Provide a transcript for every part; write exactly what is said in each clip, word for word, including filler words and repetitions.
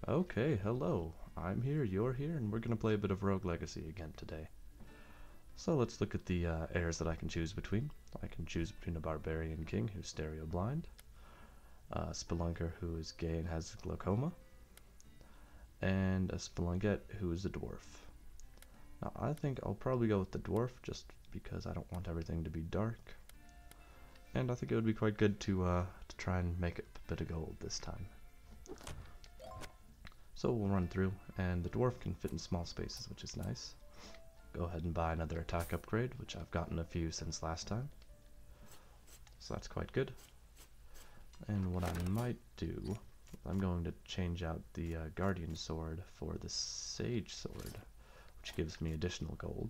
Okay, hello. I'm here, you're here, and we're gonna play a bit of Rogue Legacy again today. So let's look at the uh, heirs that I can choose between. I can choose between a Barbarian King who's stereo blind, a Spelunker who is gay and has glaucoma, and a Spelunkette who is a dwarf. Now I think I'll probably go with the dwarf just because I don't want everything to be dark. And I think it would be quite good to, uh, to try and make a bit of gold this time. So we'll run through, and the dwarf can fit in small spaces, which is nice. Go ahead and buy another attack upgrade, which I've gotten a few since last time. So that's quite good. And what I might do, I'm going to change out the uh, Guardian Sword for the Sage Sword, which gives me additional gold.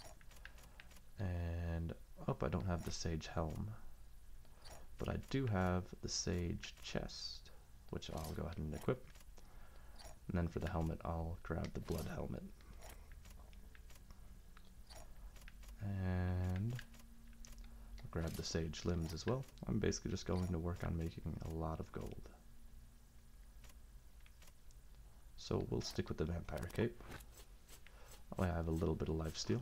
And, oh, I don't have the Sage Helm. But I do have the Sage Chest, which I'll go ahead and equip. And then for the helmet, I'll grab the Blood Helmet. And I'll grab the Sage Limbs as well. I'm basically just going to work on making a lot of gold. So we'll stick with the Vampire Cape. Oh, yeah, I have a little bit of lifesteal.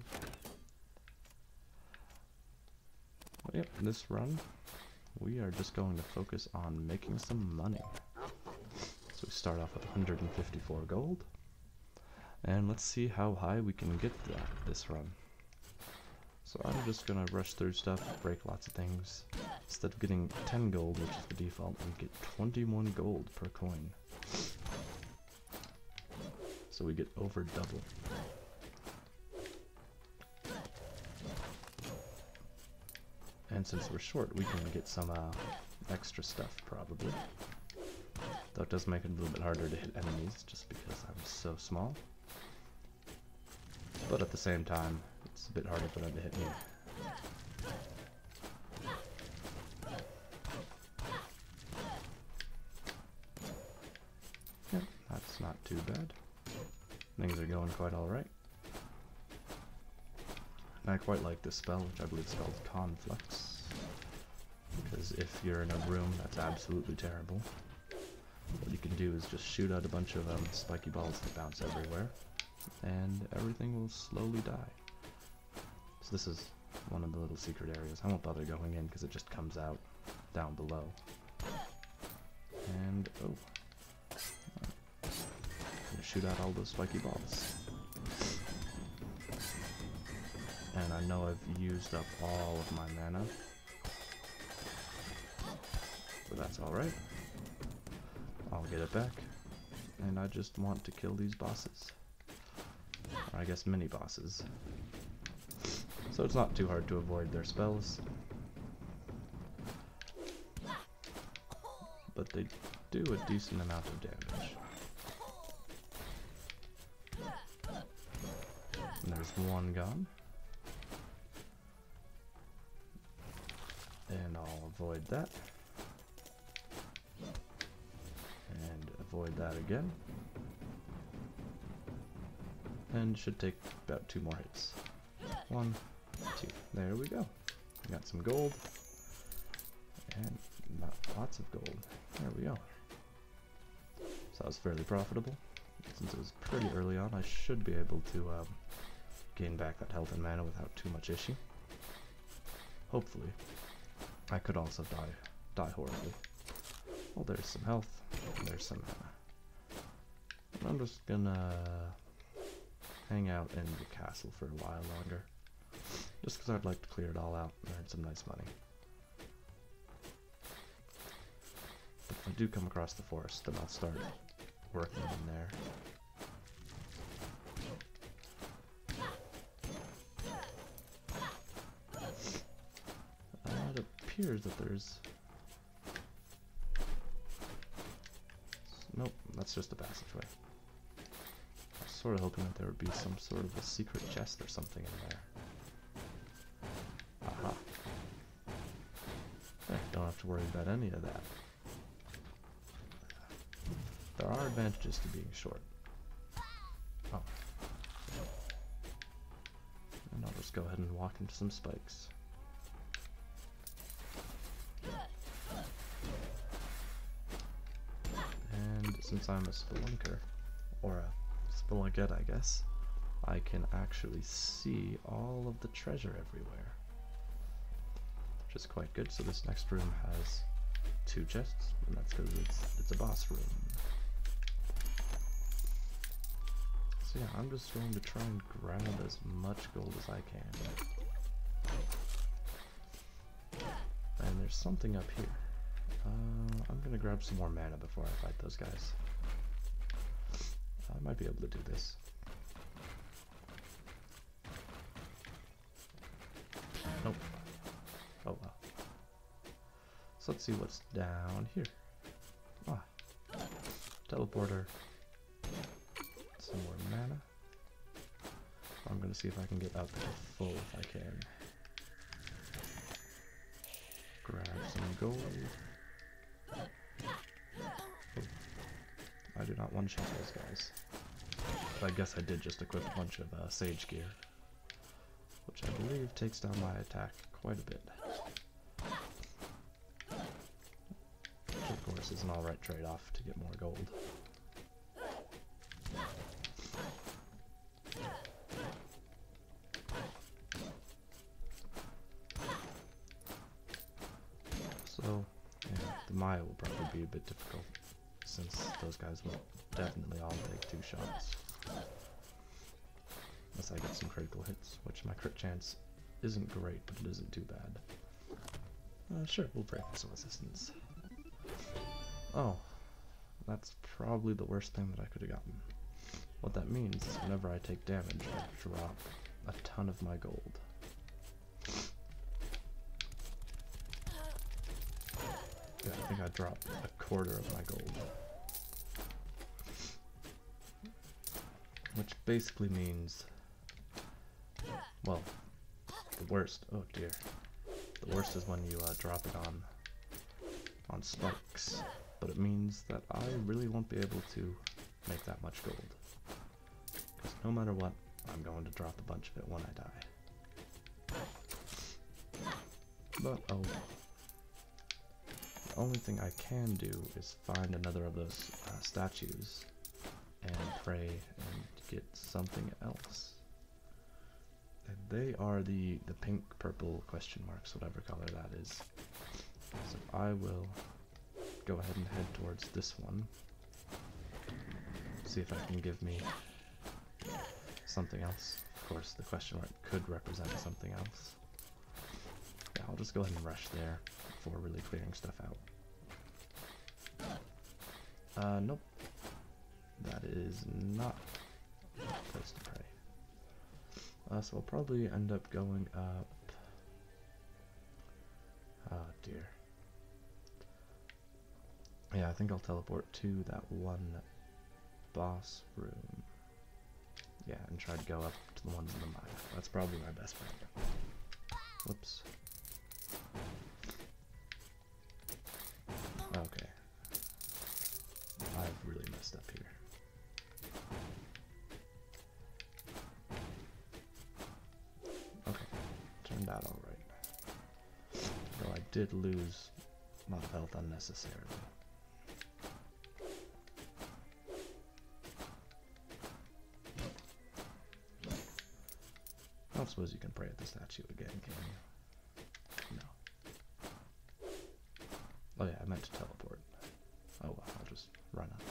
But yep, this run, we are just going to focus on making some money. So we start off with one hundred fifty-four gold, and let's see how high we can get that this run. So I'm just gonna rush through stuff, break lots of things. Instead of getting ten gold, which is the default, we get twenty-one gold per coin. So we get over double. And since we're short, we can get some uh, extra stuff probably. Though it does make it a little bit harder to hit enemies, just because I'm so small. But at the same time, it's a bit harder for them to hit me. Yep, that's not too bad. Things are going quite alright. And I quite like this spell, which I believe is called Conflux. Because if you're in a room that's absolutely terrible, what you can do is just shoot out a bunch of um, spiky balls that bounce everywhere, and everything will slowly die. So this is one of the little secret areas. I won't bother going in because it just comes out down below. And, oh. I'm gonna shoot out all those spiky balls. And I know I've used up all of my mana, but that's alright. I'll get it back, and I just want to kill these bosses. Or I guess mini bosses. So it's not too hard to avoid their spells. But they do a decent amount of damage. And there's one gone. And I'll avoid that. And avoid that again. And should take about two more hits. One, two. There we go. We got some gold. And not lots of gold. There we go. So that was fairly profitable. Since it was pretty early on, I should be able to um, gain back that health and mana without too much issue. Hopefully. I could also die, die horribly. Well, there's some health. There's some mana. I'm just gonna hang out in the castle for a while longer. Just because I'd like to clear it all out and earn some nice money. But if I do come across the forest, then I'll start working in there. Uh, it appears that there's... Nope, that's just a passageway. I was sort of hoping that there would be some sort of a secret chest or something in there. Aha. Eh, don't have to worry about any of that. There are advantages to being short. Oh. And I'll just go ahead and walk into some spikes. And since I'm a spelunker, or a spelunkette I guess, I can actually see all of the treasure everywhere, which is quite good. So this next room has two chests, and that's because it's, it's a boss room. So yeah, I'm just going to try and grab as much gold as I can. And there's something up here. Uh, I'm gonna grab some more mana before I fight those guys. I might be able to do this. Nope. Oh well. So let's see what's down here. Ah. Teleporter. Some more mana. I'm gonna see if I can get up to full if I can. Grab some gold. Oh. I do not one-shot those guys. But I guess I did just equip a bunch of uh, sage gear, which I believe takes down my attack quite a bit. Which of course is an alright trade-off to get more gold. So, yeah, the Maya will probably be a bit difficult, since those guys will definitely all take two shots. Unless I get some critical hits, which my crit chance isn't great, but it isn't too bad. Uh, sure, we'll break some resistance. Oh, that's probably the worst thing that I could have gotten. What that means is whenever I take damage, I drop a ton of my gold. Yeah, I think I dropped a quarter of my gold. Which basically means, well, the worst, oh dear. The worst is when you uh, drop it on, on spikes. But it means that I really won't be able to make that much gold. Because no matter what, I'm going to drop a bunch of it when I die. But oh. The only thing I can do is find another of those uh, statues and pray and get something else. And they are the, the pink, purple question marks, whatever color that is. So I will go ahead and head towards this one. See if I can give me something else. Of course, the question mark could represent something else. Yeah, I'll just go ahead and rush there before really clearing stuff out. Uh, nope. That is not a place to pray. Uh, so I'll probably end up going up... Oh dear. Yeah, I think I'll teleport to that one boss room. Yeah, and try to go up to the ones in the mine. That's probably my best bet. Whoops. Okay. I've really messed up here. Okay, turned out alright. Though I did lose a lot of health unnecessarily. I don't suppose you can pray at the statue again, can you? No. Oh yeah, I meant to teleport. Oh well, I'll just run up.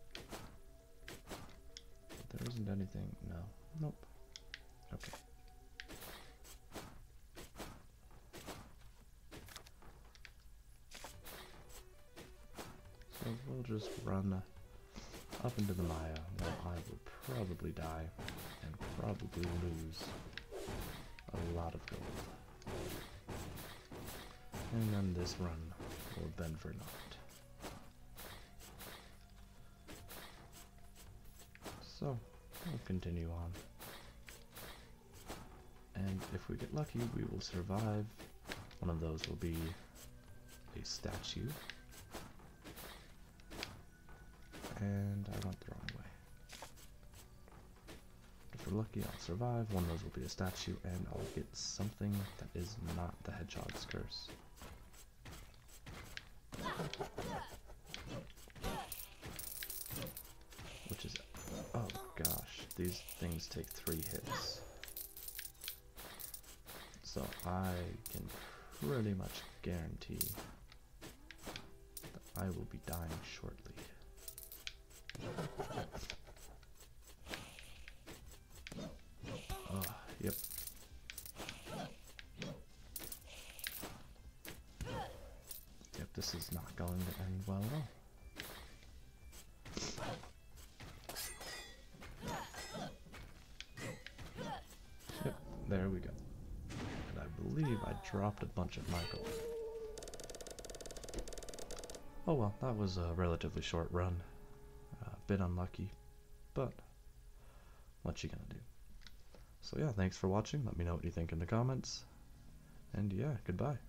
But there isn't anything. No. Nope. Okay. So we'll just run up into the Maya, where I will probably die and probably lose a lot of gold. And then this run will bend for naught. So, we'll continue on. And if we get lucky, we will survive. One of those will be a statue. And I went the wrong way. If we're lucky, I'll survive. One of those will be a statue, and I'll get something that is not the Hedgehog's Curse. which is, oh gosh, these things take three hits. So I can pretty much guarantee that I will be dying shortly. Oh, yep. Yep, this is not going to end well at all. Yep, there we go. And I believe I dropped a bunch of my gold. Oh well, that was a relatively short run. A bit unlucky, but what you gonna do? So yeah, thanks for watching. Let me know what you think in the comments. And yeah, goodbye.